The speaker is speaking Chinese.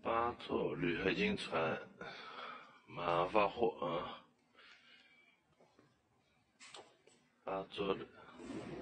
八座铝合金船，马上发货啊！八座的。